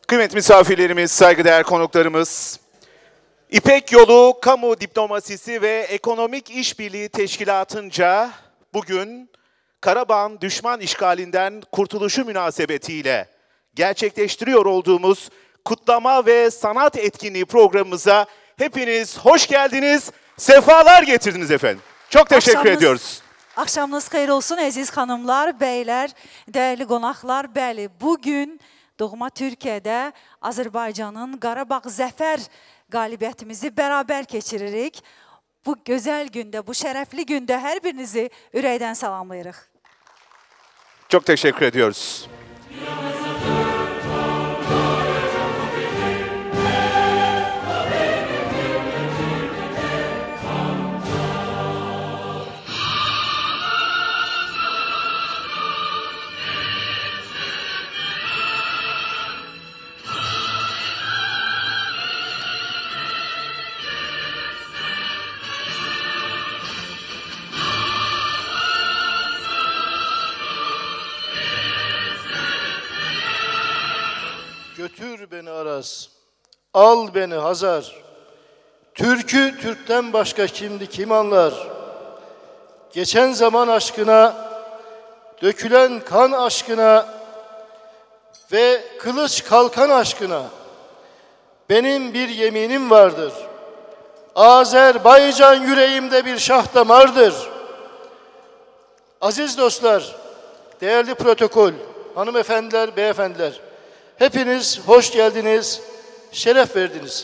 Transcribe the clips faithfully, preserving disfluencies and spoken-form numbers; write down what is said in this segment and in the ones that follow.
Kıymetli misafirlerimiz, saygıdeğer konuklarımız, İpek Yolu Kamu Diplomasisi ve Ekonomik İşbirliği Teşkilatı'nca bugün Karabağ'ın düşman işgalinden kurtuluşu münasebetiyle gerçekleştiriyor olduğumuz kutlama ve sanat etkinliği programımıza hepiniz hoş geldiniz, sefalar getirdiniz efendim. Çok teşekkür Akşamınız, ediyoruz. Akşamınız xeyir olsun əziz xanımlar, bəylər, dəyərli qonaqlar. Bəli, bugün doğma Türkiyədə Azərbaycanın Qarabağ zəfər qalibiyyətimizi bərabər keçiririk. Bu gözəl gündə, bu şərəfli gündə hər birinizi ürəkdən salamlayırıq. Çok teşekkür ediyoruz. Götür beni Araz, al beni Hazar. Türk'ü Türk'ten başka şimdi kim anlar? Geçen zaman aşkına, dökülen kan aşkına ve kılıç kalkan aşkına benim bir yeminim vardır. Azerbaycan yüreğimde bir şah damardır. Aziz dostlar, değerli protokol, hanımefendiler, beyefendiler, hepiniz hoş geldiniz, şeref verdiniz.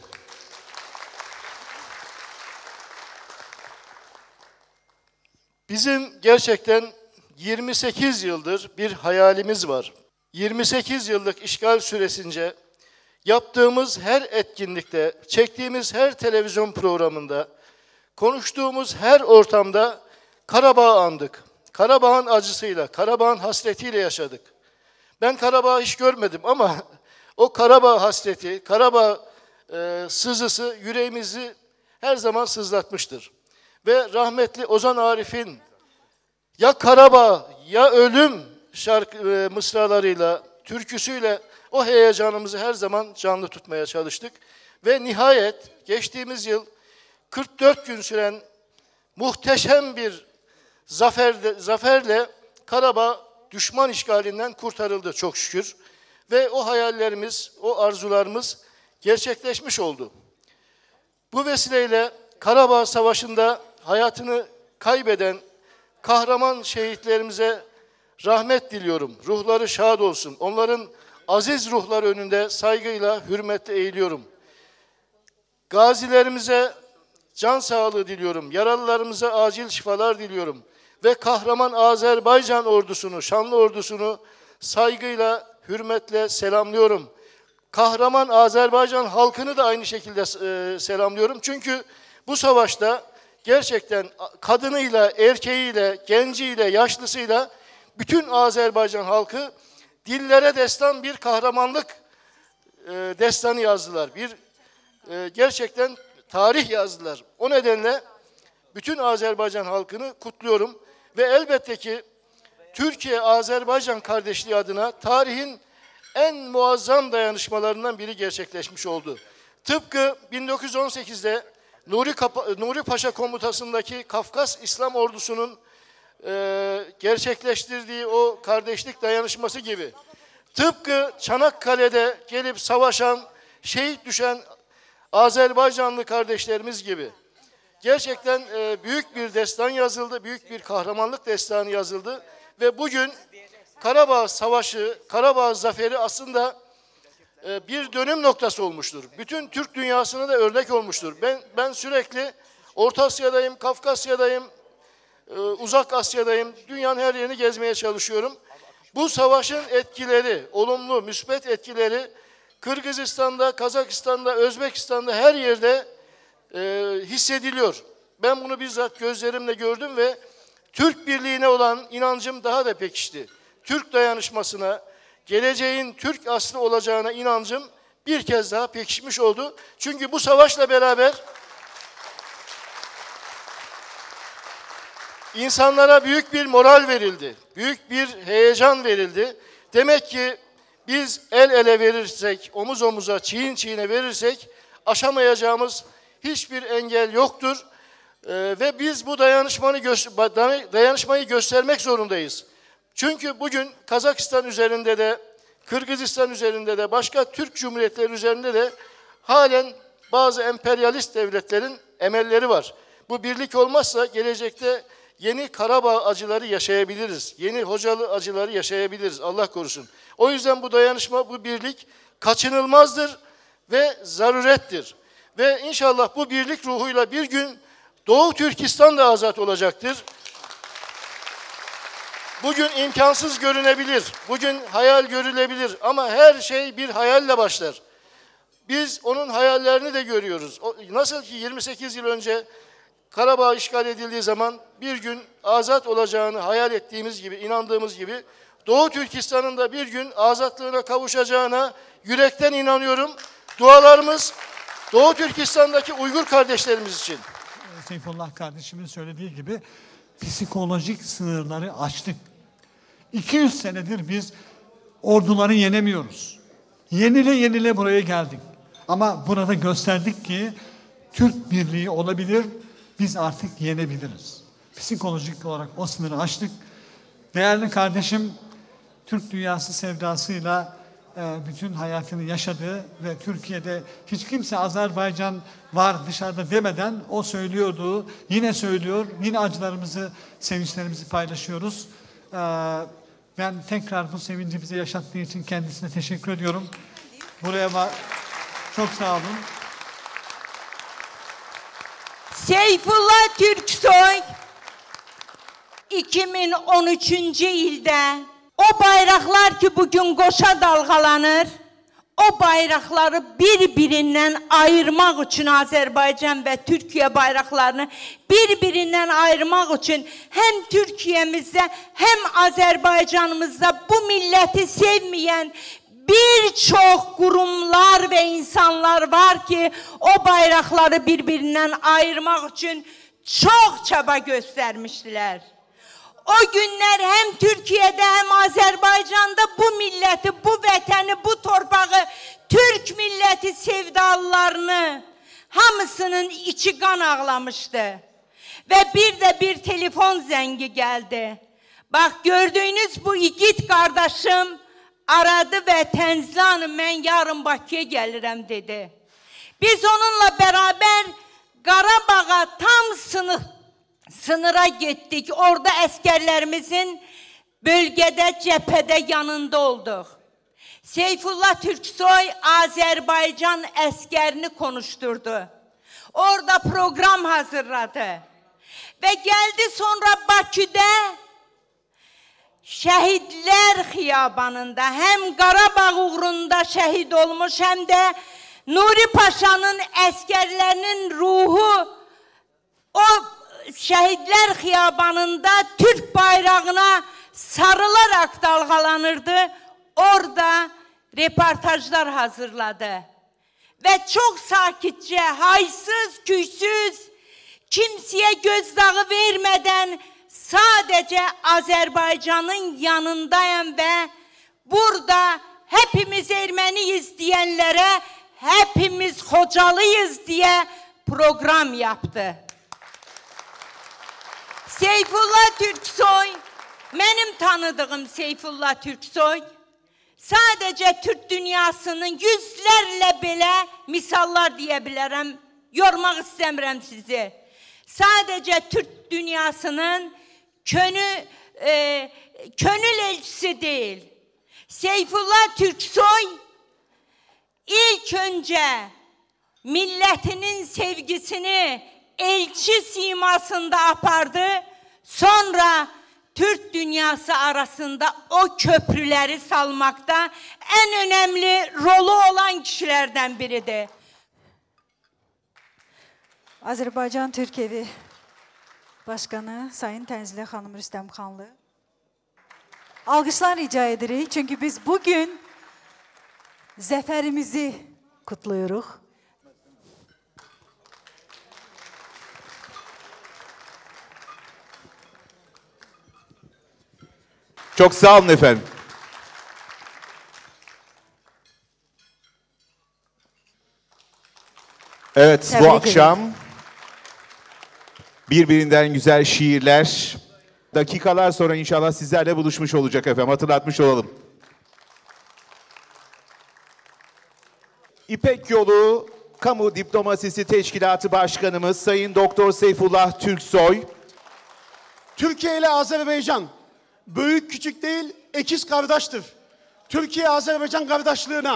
Bizim gerçekten yirmi sekiz yıldır bir hayalimiz var. yirmi sekiz yıllık işgal süresince yaptığımız her etkinlikte, çektiğimiz her televizyon programında, konuştuğumuz her ortamda Karabağ'ı andık. Karabağ'ın acısıyla, Karabağ'ın hasretiyle yaşadık. Ben Karabağ'ı hiç görmedim ama o Karabağ hasreti, Karabağ e, sızısı yüreğimizi her zaman sızlatmıştır. Ve rahmetli Ozan Arif'in ya Karabağ ya ölüm şarkı e, mısralarıyla, türküsüyle o heyecanımızı her zaman canlı tutmaya çalıştık. Ve nihayet geçtiğimiz yıl kırk dört gün süren muhteşem bir zaferle, zaferle Karabağ düşman işgalinden kurtarıldı çok şükür. Ve o hayallerimiz, o arzularımız gerçekleşmiş oldu. Bu vesileyle Karabağ Savaşı'nda hayatını kaybeden kahraman şehitlerimize rahmet diliyorum. Ruhları şad olsun. Onların aziz ruhları önünde saygıyla, hürmetle eğiliyorum. Gazilerimize can sağlığı diliyorum. Yaralılarımıza acil şifalar diliyorum. Ve kahraman Azerbaycan ordusunu, şanlı ordusunu saygıyla, hürmetle selamlıyorum. Kahraman Azerbaycan halkını da aynı şekilde e, selamlıyorum. Çünkü bu savaşta gerçekten kadınıyla, erkeğiyle, genciyle, yaşlısıyla bütün Azerbaycan halkı dillere destan bir kahramanlık e, destanı yazdılar. Bir e, gerçekten tarih yazdılar. O nedenle bütün Azerbaycan halkını kutluyorum. Ve elbette ki Türkiye-Azerbaycan kardeşliği adına tarihin en muazzam dayanışmalarından biri gerçekleşmiş oldu. Tıpkı bin dokuz yüz on sekizde Nuri, Kapa Nuri Paşa komutasındaki Kafkas İslam ordusunun e, gerçekleştirdiği o kardeşlik dayanışması gibi. Tıpkı Çanakkale'de gelip savaşan, şehit düşen Azerbaycanlı kardeşlerimiz gibi. Gerçekten e, büyük bir destan yazıldı, büyük bir kahramanlık destanı yazıldı ve bugün Karabağ Savaşı, Karabağ Zaferi aslında e, bir dönüm noktası olmuştur. Bütün Türk dünyasına da örnek olmuştur. Ben ben sürekli Orta Asya'dayım, Kafkasya'dayım, e, Uzak Asya'dayım, dünyanın her yerini gezmeye çalışıyorum. Bu savaşın etkileri, olumlu, müspet etkileri Kırgızistan'da, Kazakistan'da, Özbekistan'da her yerde E, hissediliyor. Ben bunu bizzat gözlerimle gördüm ve Türk birliğine olan inancım daha da pekişti. Türk dayanışmasına, geleceğin Türk aslı olacağına inancım bir kez daha pekişmiş oldu. Çünkü bu savaşla beraber insanlara büyük bir moral verildi. Büyük bir heyecan verildi. Demek ki Biz el ele verirsek, omuz omuza, çiğin çiğine verirsek aşamayacağımız hiçbir engel yoktur. Ee, ve biz bu dayanışmayı, gö- dayanışmayı göstermek zorundayız. Çünkü bugün Kazakistan üzerinde de, Kırgızistan üzerinde de, başka Türk Cumhuriyetleri üzerinde de halen bazı emperyalist devletlerin emelleri var. Bu birlik olmazsa gelecekte yeni Karabağ acıları yaşayabiliriz. Yeni Hocalı acıları yaşayabiliriz. Allah korusun. O yüzden bu dayanışma, bu birlik kaçınılmazdır ve zarurettir. Ve inşallah bu birlik ruhuyla bir gün Doğu Türkistan da azat olacaktır. Bugün imkansız görünebilir, bugün hayal görülebilir ama her şey bir hayalle başlar. Biz onun hayallerini de görüyoruz. O, nasıl ki yirmi sekiz yıl önce Karabağ işgal edildiği zaman bir gün azat olacağını hayal ettiğimiz gibi, inandığımız gibi Doğu Türkistan'ın da bir gün azatlığına kavuşacağına yürekten inanıyorum. Dualarımız Doğu Türkistan'daki Uygur kardeşlerimiz için. Seyfullah kardeşimin söylediği gibi psikolojik sınırları aştık. iki yüz senedir biz orduları yenemiyoruz. Yenile yenile buraya geldik. Ama burada gösterdik ki Türk birliği olabilir, biz artık yenebiliriz. Psikolojik olarak o sınırı aştık. Değerli kardeşim, Türk dünyası sevdasıyla e, bütün hayatını yaşadı ve Türkiye'de hiç kimse Azerbaycan var dışarıda demeden o söylüyordu, yine söylüyor, yine acılarımızı, sevinçlerimizi paylaşıyoruz. E, ben tekrar bu sevinci bize yaşattığı için kendisine teşekkür ediyorum. Buraya var. Çok sağ olun. Seyfullah Türksoy iki bin on üçüncü ildə o bayraklar ki bugün qoşa dalgalanır, o bayrakları birbirinden ayırmak için Azerbaycan ve Türkiye bayraklarını birbirinden ayırmak için hem Türkiye'mizde hem Azerbaycan'ımızda bu milleti sevmeyen birçok kurumlar ve insanlar var ki o bayrakları birbirinden ayırmak için çok çaba göstermiştiler. O günler hem Türkiye'de hem Azerbaycan'da bu milleti, bu vətəni, bu torpağı, Türk milleti sevdalılarını hamısının içi kan ağlamıştı. Ve bir de bir telefon zəngi geldi. Bak gördüğünüz bu igid kardeşim aradı ve Tenzli Hanım ben yarın Bakıya gelirəm dedi. Biz onunla beraber Qarabağ'a tam sınıf sınıra gittik. Orada askerlerimizin bölgede, cephede yanında olduk. Seyfullah Türksoy Azerbaycan askerini konuşturdu. Orada program hazırladı. Ve geldi sonra Bakü'de Şehitler Xiyabanında hem Qarabağ uğrunda şehit olmuş hem de Nuri Paşa'nın askerlerinin ruhu o Şehitler Xiyabanında Türk bayrağına sarılarak dalgalanırdı. Orada reportajlar hazırladı. Ve çok sakitçe, haysız, küysüz, kimseye gözdağı vermeden sadece Azerbaycan'ın yanındayım ve burada hepimiz Ermeniyiz diyenlere hepimiz Hocalıyız diye program yaptı. Seyfullah Türksoy, benim tanıdığım Seyfullah Türksoy, sadece Türk dünyasının yüzlerle belə misallar diyebilirim, yormak istemiyorum sizi. Sadece Türk dünyasının könü, e, könül elçisi değil. Seyfullah Türksoy ilk önce milletinin sevgisini elçi simasında apardı. Sonra Türk dünyası arasında o köprüleri salmakta en önemli rolü olan kişilerden biridir. Azərbaycan Türk Evi Başkanı Sayın Tənzilə xanım Rüstəmxanlı. Alqışlar rica edirik. Çünki biz bugün zəfərimizi kutluyoruz. Çok sağ olun efendim. Evet, Tebrik bu akşam ederim. birbirinden güzel şiirler dakikalar sonra inşallah sizlerle buluşmuş olacak efendim. Hatırlatmış olalım. İpek Yolu Kamu Diplomasisi Teşkilatı Başkanımız Sayın Doktor Seyfullah Türksoy. Türkiye ile Azerbaycan büyük küçük değil, ikiz kardeştir. Türkiye-Azerbaycan kardeşliğine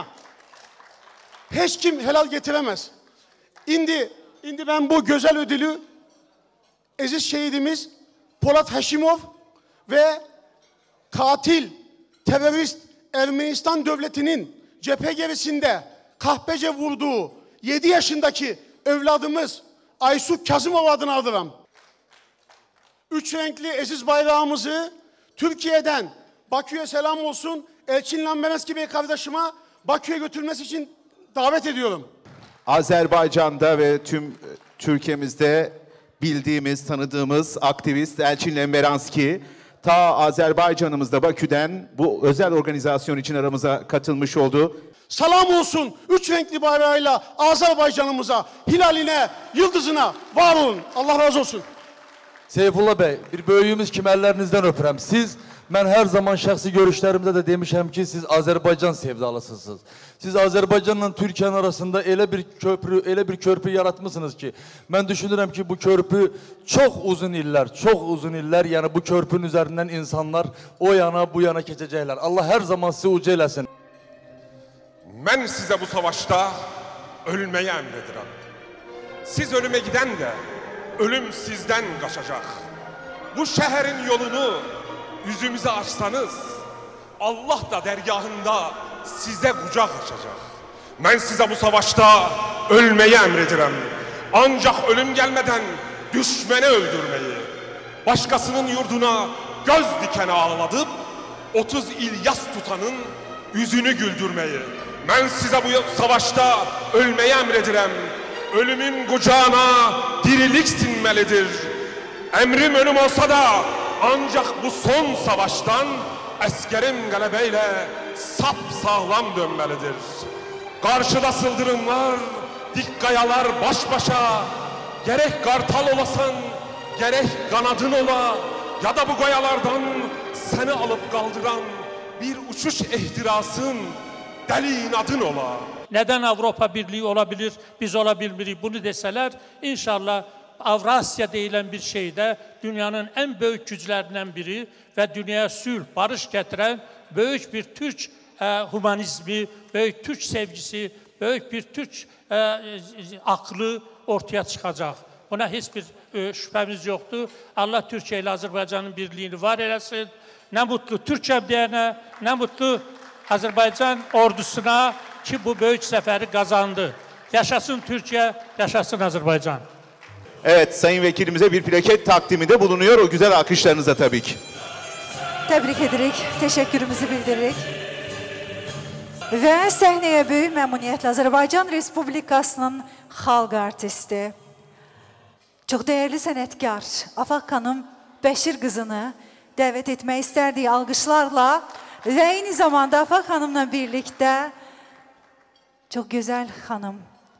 hiç kim helal getiremez. İndi, indi ben bu güzel ödülü aziz şehidimiz Polat Haşimov ve katil, terörist Ermenistan devletinin cephe gerisinde kahpece vurduğu yedi yaşındaki evladımız Aysu Kazımov adına alırım. Üç renkli aziz bayrağımızı Türkiye'den Bakü'ye selam olsun Elçin Lambereski Bey kardeşime Bakü'ye götürmesi için davet ediyorum. Azerbaycan'da ve tüm Türkiye'mizde bildiğimiz, tanıdığımız aktivist Elçin Lamberanski ta Azerbaycan'ımızda Bakü'den bu özel organizasyon için aramıza katılmış oldu. Salam olsun üç renkli bayrağıyla Azerbaycan'ımıza, hilaline, yıldızına var olun. Allah razı olsun. Seyfullah Bey, bir böyüyümüz kim ellerinizden öpürəm. Siz, mən hər zaman şəxsi görüşlərimdə də demişəm ki, siz Azərbaycan sevdalısısınız. Siz Azərbaycanla Türkiyənin arasında elə bir köprü, elə bir körpü yaratmışsınız ki, mən düşünürəm ki, bu körpü çox uzun illər, çox uzun illər, yəni bu körpünün üzərindən insanlar o yana, bu yana keçəcəklər. Allah hər zaman sizi uca eləsin. Mən sizə bu savaşda ölməyə əmr edirəm. Siz ölümə gidən də ölüm sizdən qaçacaq. Bu şəhərin yolunu yüzümüzə açsanız, Allah da dərgahında sizə qucaq açacaq. Mən sizə bu savaşda ölməyə əmr edirəm. Ancaq ölüm gəlmədən düşməni öldürməyi, başqasının yurduna göz dikəni ağladıb, otuz il yas tutanın yüzünü güldürməyi. Mən sizə bu savaşda ölməyə əmr edirəm. Ölümün qucağına dirilik sinməlidir. Əmrim ölüm olsa da ancaq bu son savaşdan əskərim qələbə ilə sap sağlam dönməlidir. Qarşıda sıldırımlar, dik qayalar baş başa, gərək qartal olasan, gərək qanadın ola, ya da bu qayalardan səni alıb qaldıran bir uçuş ehtirasın, dəli inadın ola. Neden Avrupa Birliği olabilir, biz olabiliriz bunu deseler, inşallah Avrasya deyilen bir şeyde dünyanın en büyük güçlerinden biri ve dünyaya sülh, barış getiren büyük bir Türk e, humanizmi, büyük Türk sevgisi, büyük bir Türk e, aklı ortaya çıkacak. Buna hiçbir e, şüphemiz yoktu. Allah Türkiye ile Azerbaycan'ın birliğini var eylesin. Ne mutlu Türkçe diyene, ne mutlu Azerbaycan ordusuna ki bu büyük seferi kazandı. Yaşasın Türkiye, yaşasın Azerbaycan. Evet, Sayın Vekilimize bir plaket takdiminde bulunuyor. O güzel alkışlarınıza tabii ki. Tebrik edirik, teşekkürümüzü bildiririk. Ve sahneye büyük memnuniyetle Azerbaycan Respublikası'nın xalq artisti, çok değerli sənətkar Afaq xanım Bəşir qızını dəvət etmək istərdik alqışlarla ve eyni zamanda Afaq xanımla birlikte çok güzel hanım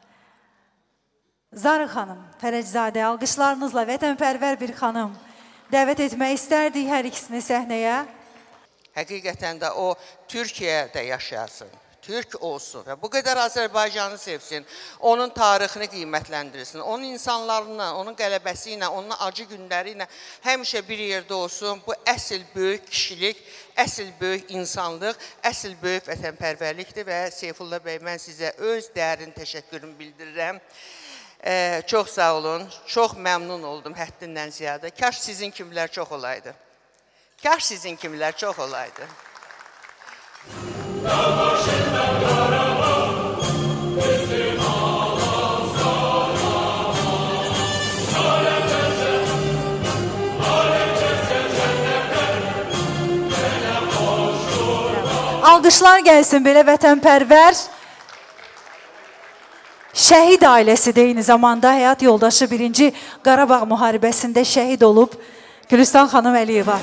Zarı xanım Fərəczadə alqışlarınızla vətənpərvər bir xanım dəvət etmək istərdik hər ikisini səhnəyə. Həqiqətən də o Türkiyədə yaşayasın, Türk olsun və bu qədər Azərbaycanı sevsin, onun tarixini qiymətləndirsin, onun insanlarla, onun qələbəsi ilə, onun acı günləri ilə həmişə bir yerdə olsun. Bu əsl böyük kişilik, əsl böyük insanlıq, əsl böyük vətənpərvərlikdir və Seyfullah bəy, mən sizə öz dərin təşəkkürümü bildirirəm. Ee, çox sağ olun, çox məmnun oldum həddindən ziyadə. Kaş sizin kimlər çox olaydı. Kaş sizin kimlər çox olaydı. Alqışlar gəlsin belə vətənpərvər. Şəhid ailəsi də eyni zamanda həyat yoldaşı birinci Qarabağ müharibəsində şəhid olub Gülüstan xanım Əliyeva.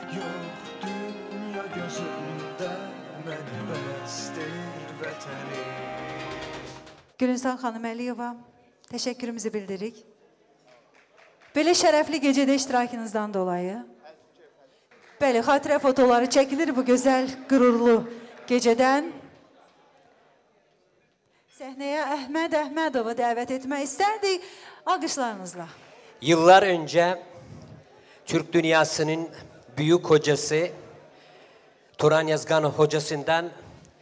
Yox dünya gözümdə məni bəsdir vətənim. Gülünsan xanım Əliyeva, təşəkkürümüzü bildiririk. Belə şərəfli gecədə iştirakınızdan dolayı. Bəli, xatirə fotoları çəkilir bu gözəl, qürurlu gecədən. Səhnəyə Əhməd Əhmədovu dəvət etmək istərdik, alqışlarınızla. Yıllar önce Türk dünyasının büyük hocası Turan Yazgan hocasından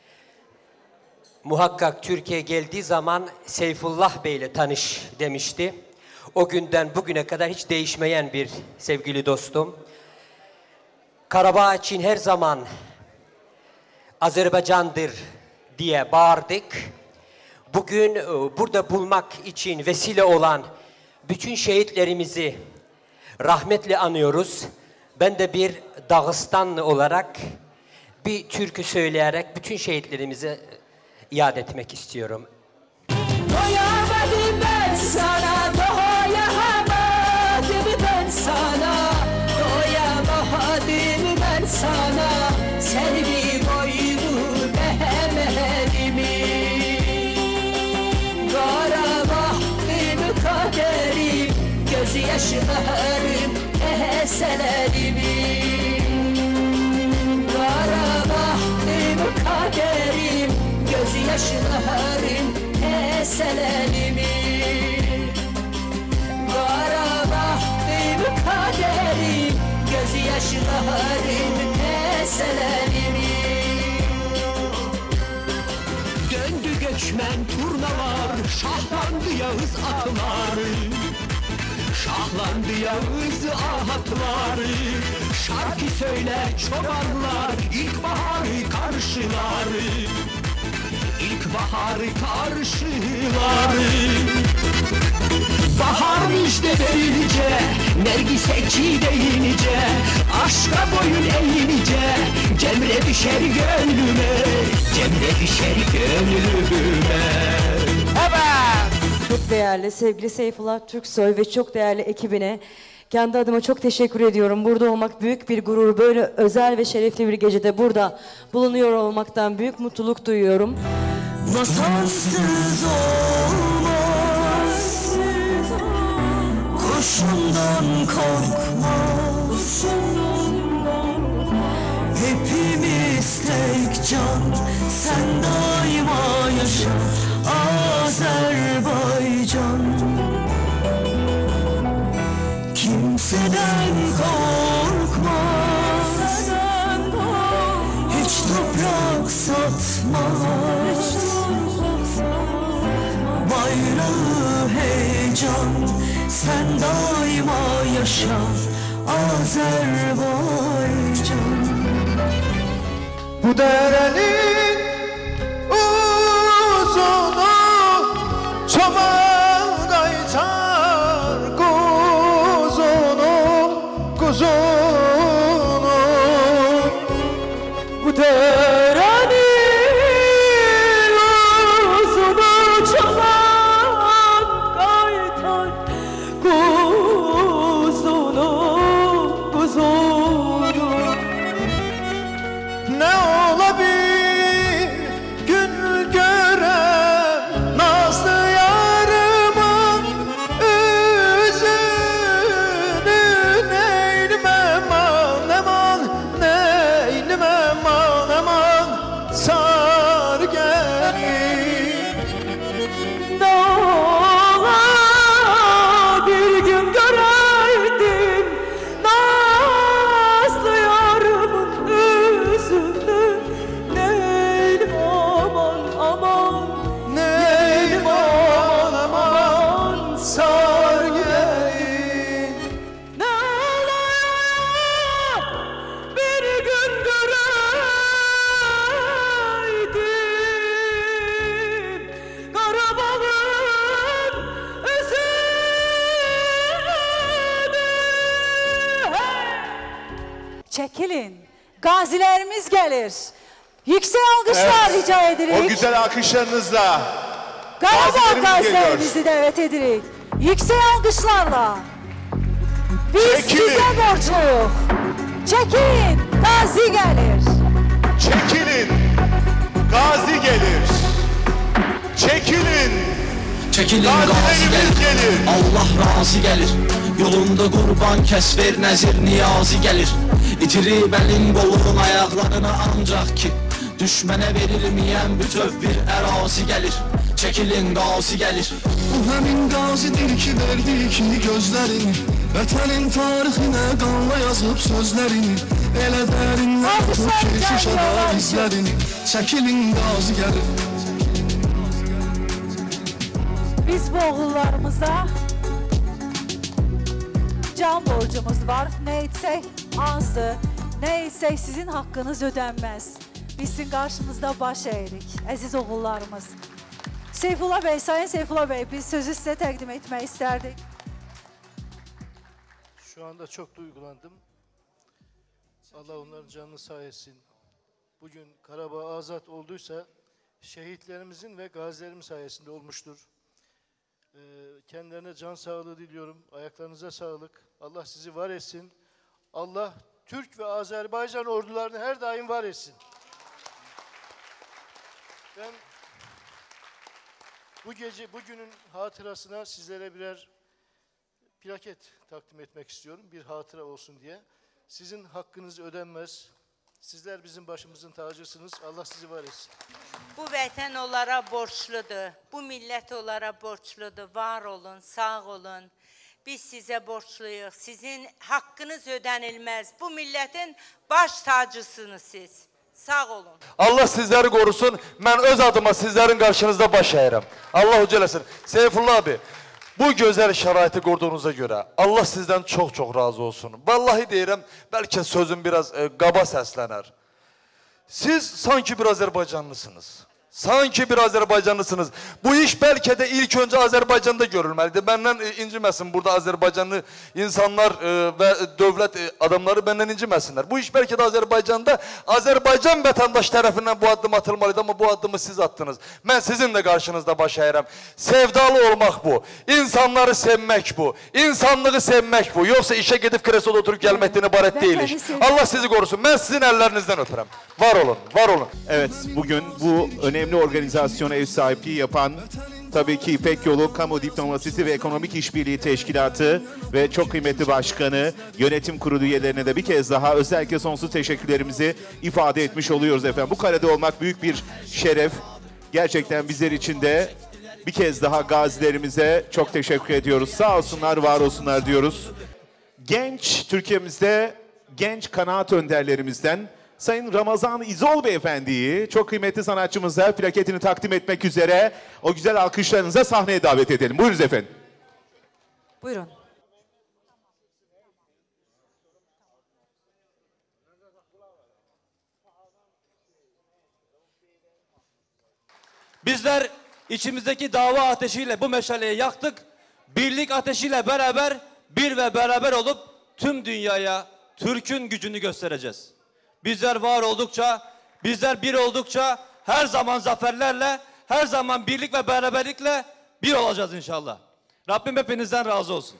muhakkak Türkiye geldiği zaman Seyfullah Bey ile tanış demişti. O günden bugüne kadar hiç değişmeyen bir sevgili dostum. Karabağ için her zaman Azerbaycan'dır diye bağırdık. Bugün burada bulmak için vesile olan bütün şehitlerimizi rahmetle anıyoruz. Ben de bir Dağıstanlı olarak bir türkü söyleyerek bütün şehitlerimize iade etmek istiyorum. Doyamadım ben sana, doyamadım ben sana, doyamadım ben sana, seni boyunu beğenmedim. Qarabağdım kaderim, gözü yaşlarım eselerimi. Qarabağdım kaderim, gözü yaşlarım eselerimi. Qarabağdım kaderim, gözü yaşlarım eselerimi. Döndü göçmen turnalar, şahlandı Yağız atlar. Şahlandı Yağız ahatlar. Şarkı söyler çobanlar, ilkbaharı karşılar. İlkbaharı karşılar. Bahar müjde verince, nergis deyince, aşka boyun eğince, cemre düşer gönlüme, cemre düşer gönlüme. Evet. Çok değerli sevgili Seyfullah Türksoy ve çok değerli ekibine kendi adıma çok teşekkür ediyorum. Burada olmak büyük bir gurur. Böyle özel ve şerefli bir gecede burada bulunuyor olmaktan büyük mutluluk duyuyorum. Vatansız olmaz, kurşundan korkmaz. Hepimiz tek can, sen daima yaşa Azerbaycan. Kimseden korkmaz, hiç toprak satmaz. Bayrağı heyecan, sen daima yaşa Azerbaycan. Bu derenin uzunu çoban kaytar kuzunu, kuzunu. Bu derenin uzunu çoban kaytar kuzunu, kuzunu. Ne olabilir gün gören nazlı yarımın üzünü, neylmem an eman, neylmem an eman, sar gelin. Ne ola bir gün göreydim nazlı yarımın yüzünü, neylim aman aman, neylim aman aman, sar gelin. Ne ola bir gün göreydim Karabağ'ın üzünü. Çəkilin. Qazilərimiz gəlir. Yüksək alqışlar Evet, rica edirik. O güzel alkışlarınızla Qarabağ gazilerimiz qazilərimizi dəvət edirik. Yüksək alqışlarla. Biz Çəkilin. sizə borçluyuq. Çekilin, Gazi gelir. Çekilin, Gazi gelir. Çekilin, Çekilin Gazi gelir. gelir. Allah razı gelir. Yolunda kurban kes ver nezir niyazi gelir. İtirib elin qolun ayaqlarına ancaq ki düşmənə verilməyən bütöv bir ərazi gəlir. Çəkilin Gazi gəlir. Bu həmin Gazidir ki verdi ki gözlərini, vətənin tarixinə qanla yazıb sözlərini, elə dərinlər tutub ki şüşədə izlərini. Çəkilin Gazi gəlir. Biz bu oğullarımıza can borcumuz var. Ne etsək azdır, ne etsək sizin haqqınız ödənməz. Biz sizin qarşınızda baş əyirik, əziz oğullarımız. Seyfullah Bey, Sayın Seyfullah Bey, biz sözü size təqdim etmək istərdik. Şu anda çok duygulandım. Allah onların canını sağ etsin. Bugün Karabağ azat olduysa şehitlerimizin ve gazilerimiz sayesinde olmuştur. Ee, kendilerine can sağlığı diliyorum. Ayaklarınıza sağlık. Allah sizi var etsin. Allah Türk ve Azerbaycan ordularını her daim var etsin. Ben bu gece, bugünün hatırasına sizlere birer plaket takdim etmek istiyorum. Bir hatıra olsun diye. Sizin hakkınız ödenmez. Sizler bizim başımızın tacısınız. Allah sizi var etsin. Bu vətən onlara borçludur. Bu millət onlara borçludur. Var olun, sağ olun. Biz sizə borçluyuq. Sizin haqqınız ödənilməz. Bu millətin baş tacısınız siz. Sağ olun. Allah sizleri korusun. Ben öz adıma sizlerin karşınızda baş eğirəm. Allah uca eləsin. Seyfullah abi, bu güzel şəraiti qurduğunuza göre Allah sizden çok çok razı olsun. Vallahi deyirəm, belki sözüm biraz e, qaba səslənər. Siz sanki bir Azerbaycanlısınız. Sanki bir Azerbaycanlısınız. Bu iş belki de ilk önce Azerbaycan'da görülmelidir. Benden e, incimesin burada Azerbaycanlı insanlar e, ve devlet e, adamları benden incimesinler. Bu iş belki de Azerbaycan'da Azerbaycan vatandaş tarafından bu adım atılmalıydı ama bu adımı siz attınız. Ben sizin de karşınızda baş eğirəm. Sevdalı olmak bu. İnsanları sevmek bu. İnsanlığı sevmek bu. Yoksa işe gidip kresoda oturup gelmekten ibaret değil iş. Allah sizi korusun. Ben sizin ellerinizden öpürəm. Var olun, var olun. Evet, bugün bu önemli organizasyona ev sahipliği yapan tabii ki İpek Yolu Kamu Diplomasisi ve Ekonomik İşbirliği Teşkilatı ve çok kıymetli başkanı, yönetim kurulu üyelerine de bir kez daha özellikle sonsuz teşekkürlerimizi ifade etmiş oluyoruz efendim. Bu karede olmak büyük bir şeref. Gerçekten bizler için de bir kez daha gazilerimize çok teşekkür ediyoruz. Sağ olsunlar, var olsunlar diyoruz. Genç Türkiye'mizde genç kanaat önderlerimizden Sayın Ramazan İzol Beyefendi'yi çok kıymetli sanatçımıza plaketini takdim etmek üzere o güzel alkışlarınıza sahneye davet edelim. Buyurunuz efendim. Buyurun. Bizler içimizdeki dava ateşiyle bu meşaleyi yaktık. Birlik ateşiyle beraber bir ve beraber olup tüm dünyaya Türk'ün gücünü göstereceğiz. Bizler var oldukça, bizler bir oldukça her zaman zaferlerle, her zaman birlik ve beraberlikle bir olacağız inşallah. Rabbim hepinizden razı olsun.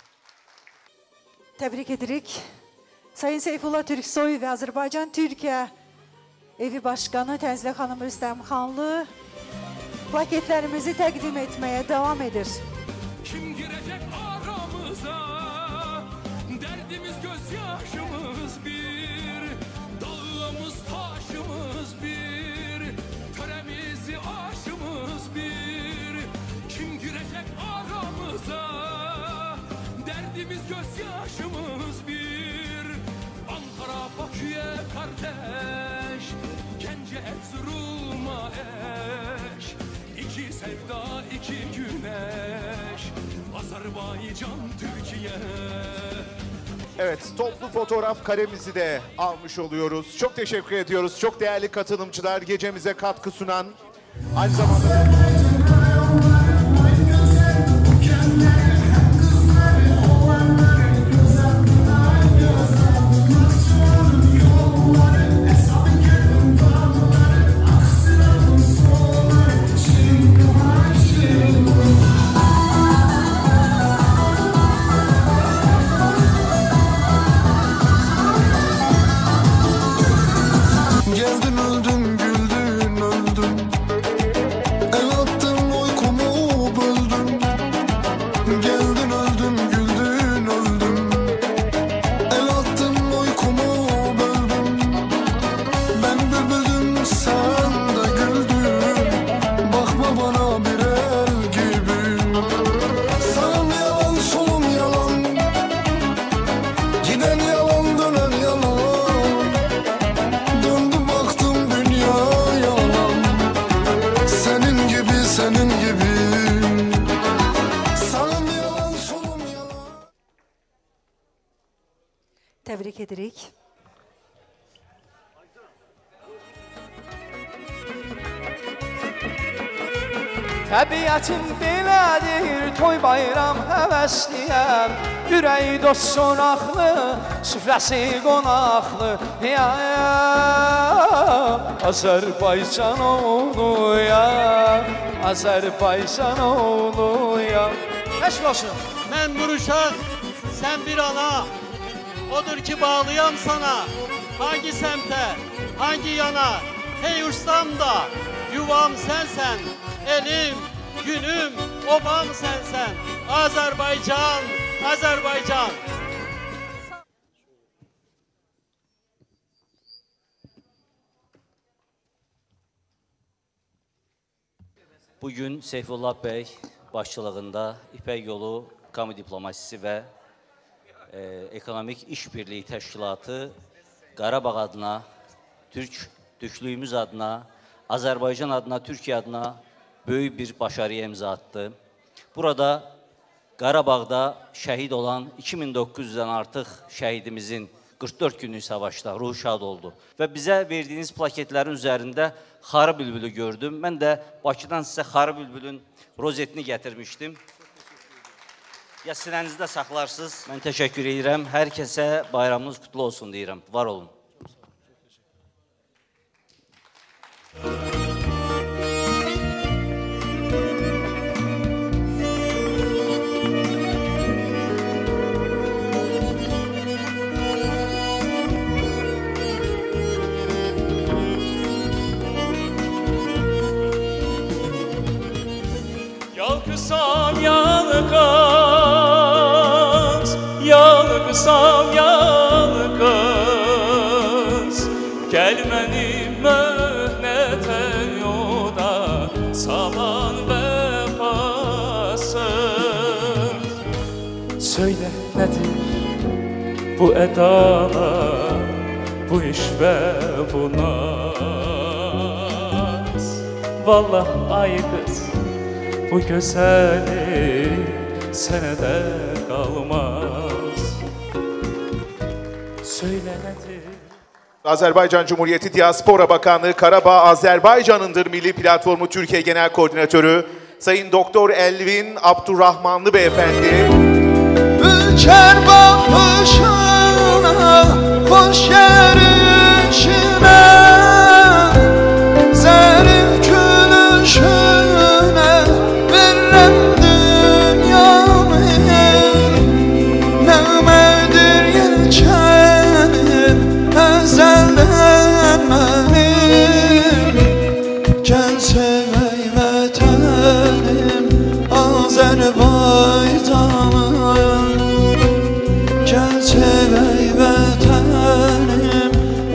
Tebrik edirik. Sayın Seyfullah Türksoy ve Azerbaycan Türkiye Evi Başkanı Tənzilə xanım Rüstəmxanlı plaketlerimizi təqdim etmeye devam edir. Kim girecek aramıza? Derdimiz gözyaşımız bir, dağımız taşımız bir, töremizi aşımız bir. Kim girecek aramıza? Derdimiz gözyaşımız bir. Ankara Bakü'ye kardeş, Gence Erzurum'a eş. İki sevda iki güneş, Azerbaycan Türkiye. Evet, toplu fotoğraf karemizi de almış oluyoruz. Çok teşekkür ediyoruz. Çok değerli katılımcılar, gecemize katkı sunan, aynı zamanda... təbrik edirik. Təbiətim belədir, toy bayram həvəsliyəm. Ürəyi dost sonaqlı, süfrəsi qonaqlı. Ya, ya, Azərbaycan oğlu ya, Azərbaycan oğlu ya. Eşq olsun. Mən bir uşaq, sən bir ana. Odur ki bağlıyam sana. Hangi semte, hangi yana. Hey uçsam da yuvam sensen. Elim, günüm, obam sensen. Azerbaycan, Azerbaycan. Bugün Seyfullah Bey başçılığında İpək Yolu Kamu Diplomasisi və e, Ekonomik İşbirliği Təşkilatı Qarabağ adına, Türk Türklüyümüz adına, Azərbaycan adına, Türkiye adına böyük bir başarıya imza attı. Burada Qarabağda şəhid olan iki min doqquz yüzdən artıq şəhidimizin qırx dörd günlük savaşda ruhu şad oldu. Və bizə verdiyiniz plaketlərin üzərində Xarı Bülbülü gördüm. Mən də Bakıdan sizə Xarı Bülbülün rozetini gətirmişdim. Ya sinənizdə saxlarsınız. Mən təşəkkür edirəm. Hər kəsə bayramınız qutlu olsun deyirəm. Var olun. Yalqısam yalqız, yalqısam yalqız. Gəl mənim möhnətə yoda salan vəfasın. Söylə nədir bu ədalar, bu iş və bu naz. Vallah ay qız, bu güzellik sənə də qalmaz. Söylə nədir? Azerbaycan Cumhuriyeti Diaspora Bakanlığı Karabağ Azerbaycan'ındır Milli Platformu Türkiye Genel Koordinatörü Sayın Doktor Elvin Abdurrahmanlı Beyefendi. Ülker bakışına, hoş gelişine, zarif gülüşüne verem dünyamı. Nemedir yelkenim ezelden benim. Gel sevey vatanım Azerbaycanım. Gel sevey vatanım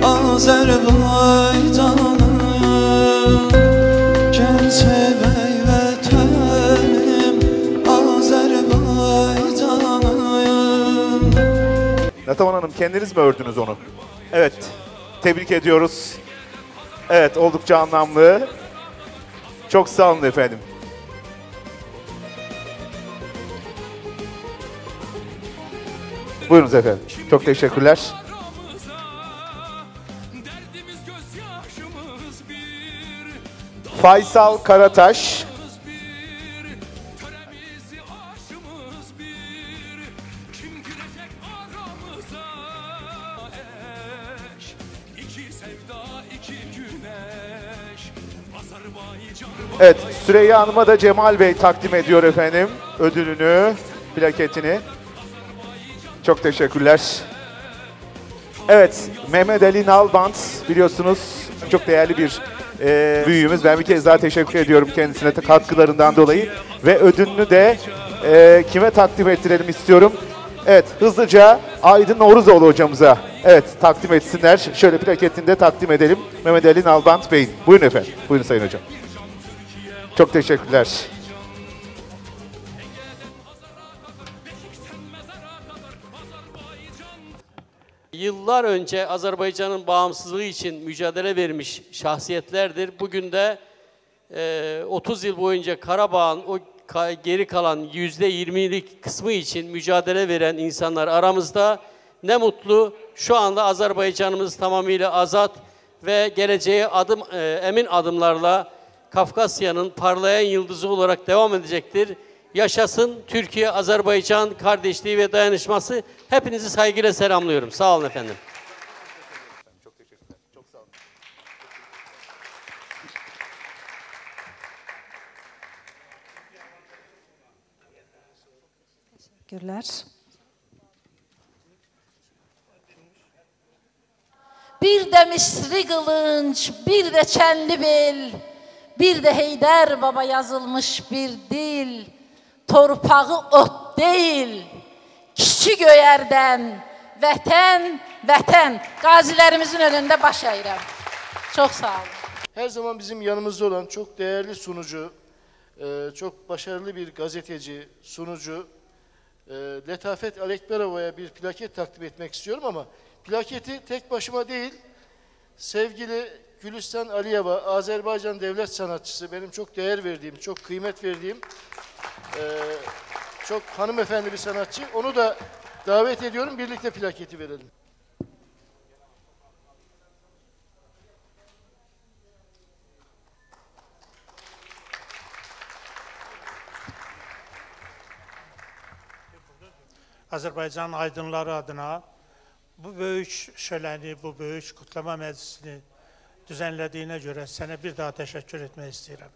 Azerbaycanım. Gel sevey vatanım Azerbaycanım. Natavan Hanım, kendiniz mi ördünüz onu? Evet, tebrik ediyoruz. Evet, oldukça anlamlı. Çok sağ olun efendim. Buyurunuz efendim. Çok teşekkürler. Faysal Karataş. Evet, Süreyya Hanım'a da Cemal Bey takdim ediyor efendim ödülünü, plaketini. Çok teşekkürler. Evet, Mehmet Ali Nalbant biliyorsunuz çok değerli bir e, büyüğümüz. Ben bir kez daha teşekkür ediyorum kendisine katkılarından dolayı. Ve ödülünü de e, kime takdim ettirelim istiyorum. Evet, hızlıca Aydın Noruzoğlu hocamıza evet takdim etsinler. Şöyle plaketini de takdim edelim Mehmet Ali Nalbant Bey'in. Buyurun efendim, buyurun Sayın Hocam. Çok teşekkürler. Yıllar önce Azerbaycan'ın bağımsızlığı için mücadele vermiş şahsiyetlerdir. Bugün de e, otuz yıl boyunca Karabağ'ın o ka geri kalan yüzde yirmilik kısmı için mücadele veren insanlar aramızda. Ne mutlu Şu anda Azerbaycanımız tamamıyla azat ve geleceğe adım e, emin adımlarla Kafkasya'nın parlayan yıldızı olarak devam edecektir. Yaşasın Türkiye-Azerbaycan kardeşliği ve dayanışması. Hepinizi saygıyla selamlıyorum. Sağ olun efendim. Çok teşekkürler. Çok sağ olun. Teşekkürler. Bir de Misri kılınç, bir de çenli bel, bir de Heydər Baba yazılmış bir dil. Torpağı ot değil, kişi göyerden, vətən, vətən. Qazilərimizin önündə baş əyirəm. Çok sağ olun. Her zaman bizim yanımızda olan çok değerli sunucu, çok başarılı bir gazeteci, sunucu, Letafet Alekberova'ya bir plaket takdim etmek istiyorum ama plaketi tek başıma değil, sevgili Gülistan Aliyeva, Azerbaycan devlet sanatçısı, benim çok değer verdiğim, çok kıymet verdiğim, çok hanımefendi bir sanatçı. Onu da davet ediyorum, birlikte plaketi verelim. Azərbaycan aydınları adına bu böyük şöləni, bu böyük kutlama məclisini düzenlediğine göre sənə bir daha təşəkkür etmək istəyirəm.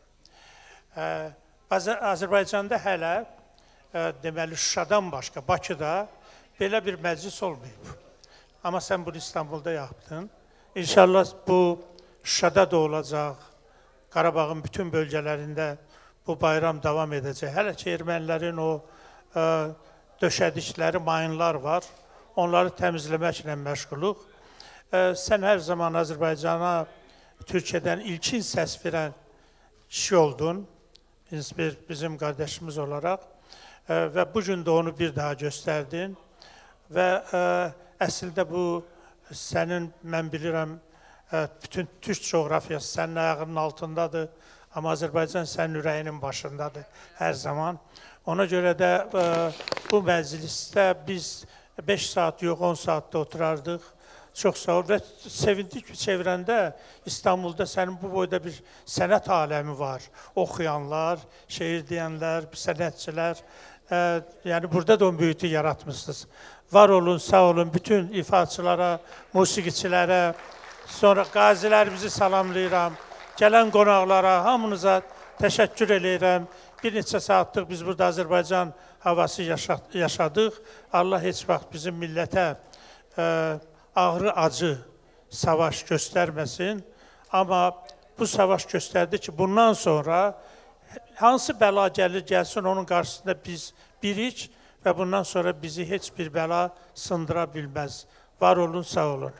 Azərbaycanda hələ deməli Şuşadan başqa Bakıda belə bir məclis olmayıb. Amma sən bunu İstanbul'da yaptın. İnşallah bu Şuşada da olacaq. Qarabağın bütün bölgelerində bu bayram devam edəcək. Hələ ki ermənilərin o döşədikləri mayınlar var. Onları təmizləməklə məşğuluq. Sən hər zaman Azərbaycana Türkiye'den ilkin səs verən kişi oldun. Biz bir, bizim kardeşimiz olarak. Və bu gün də onu bir daha göstərdin. Və əslində bu sənin, mən bilirəm, bütün Türk coğrafiyası sənin ayağının altındadır. Amma Azərbaycan sənin ürəyinin başındadır hər zaman. Ona görə də bu məclisdə biz beş saat yox, on saatda oturardıq. Çox sağ ol və sevindik ki, çevrəndə İstanbul'da sənin bu boyda bir sənət aləmi var. Oxuyanlar, şeir deyənlər, sənətçilər. E, yəni burada da o mühiti yaratmışsınız. Var olun, sağ olun bütün ifaçılara, musiqiçilərə, sonra qazilərimizi salamlayıram. Gələn qonaqlara, hamınıza təşəkkür eləyirəm. Bir neçə saatlıq biz burada Azərbaycan havası yaşadıq. Allah heç vaxt bizim millətə e, ağrı, acı, savaş göstərməsin. Amma bu savaş göstərdi ki, bundan sonra hansı bəla gəlir, gəlsin, onun qarşısında biz birik və bundan sonra bizi heç bir bəla sındıra bilməz. Var olun, sağ olun.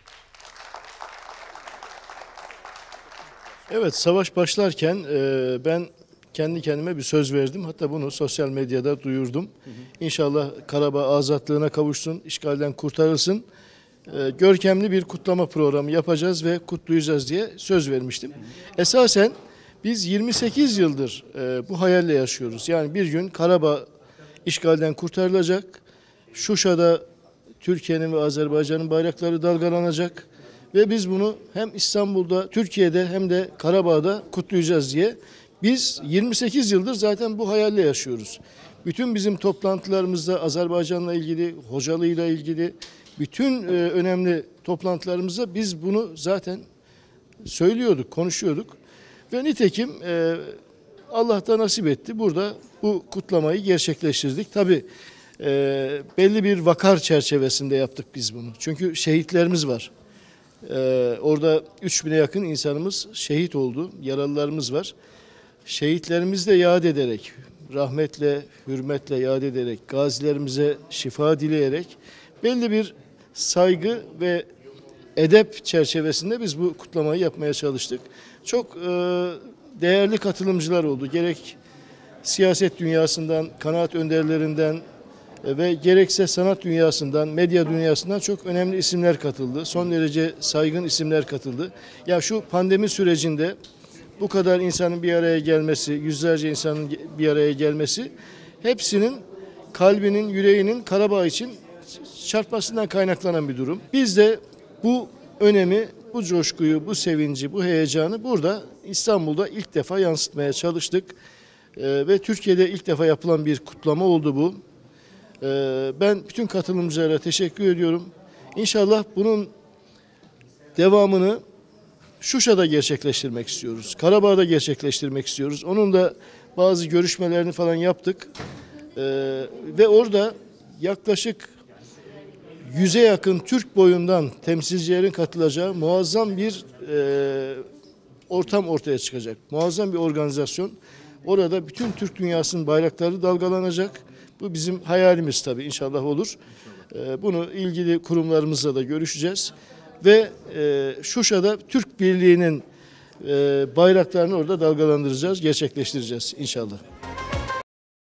Evet, savaş başlarken e, ben kendi kendime bir söz verdim. Hatta bunu sosyal medyada duyurdum. Hı hı. İnşallah Karabağ azatlığına kavuşsun, işgalden kurtarılsın. E, görkemli bir kutlama programı yapacağız ve kutlayacağız diye söz vermiştim. Hı hı. Esasen biz yirmi sekiz yıldır e, bu hayalle yaşıyoruz. Yani bir gün Karabağ işgalden kurtarılacak. Şuşa'da Türkiye'nin ve Azerbaycan'ın bayrakları dalgalanacak. Ve biz bunu hem İstanbul'da, Türkiye'de hem de Karabağ'da kutlayacağız diye. Biz yirmi sekiz yıldır zaten bu hayalle yaşıyoruz. Bütün bizim toplantılarımızda Azerbaycan'la ilgili, hocalığıyla ilgili bütün e, önemli toplantılarımızda biz bunu zaten söylüyorduk, konuşuyorduk. Ve nitekim e, Allah da nasip etti. Burada bu kutlamayı gerçekleştirdik. Tabii e, belli bir vakar çerçevesinde yaptık biz bunu. Çünkü şehitlerimiz var. Ee, orada üç bine yakın insanımız şehit oldu, yaralılarımız var. Şehitlerimizi de yad ederek, rahmetle, hürmetle yad ederek, gazilerimize şifa dileyerek belli bir saygı ve edep çerçevesinde biz bu kutlamayı yapmaya çalıştık. Çok e, değerli katılımcılar oldu. Gerek siyaset dünyasından, kanaat önderlerinden, ve gerekse sanat dünyasından, medya dünyasından çok önemli isimler katıldı. Son derece saygın isimler katıldı. Ya şu pandemi sürecinde bu kadar insanın bir araya gelmesi, yüzlerce insanın bir araya gelmesi hepsinin kalbinin, yüreğinin Karabağ için çarpmasından kaynaklanan bir durum. Biz de bu önemi, bu coşkuyu, bu sevinci, bu heyecanı burada İstanbul'da ilk defa yansıtmaya çalıştık. Ee, ve Türkiye'de ilk defa yapılan bir kutlama oldu bu. Ee, ben bütün katılımcılara teşekkür ediyorum. İnşallah bunun devamını Şuşa'da gerçekleştirmek istiyoruz. Karabağ'da gerçekleştirmek istiyoruz. Onun da bazı görüşmelerini falan yaptık. Ee, ve orada yaklaşık yüze yakın Türk boyundan temsilcilerin katılacağı muazzam bir e, ortam ortaya çıkacak. Muazzam bir organizasyon. Orada bütün Türk dünyasının bayrakları dalgalanacak. Bu bizim hayalimiz tabii, inşallah olur. E, bunu ilgili kurumlarımızla da görüşeceğiz. Ve e, Şuşa'da Türk Birliği'nin e, bayraklarını orada dalgalandıracağız, gerçekleştireceğiz inşallah.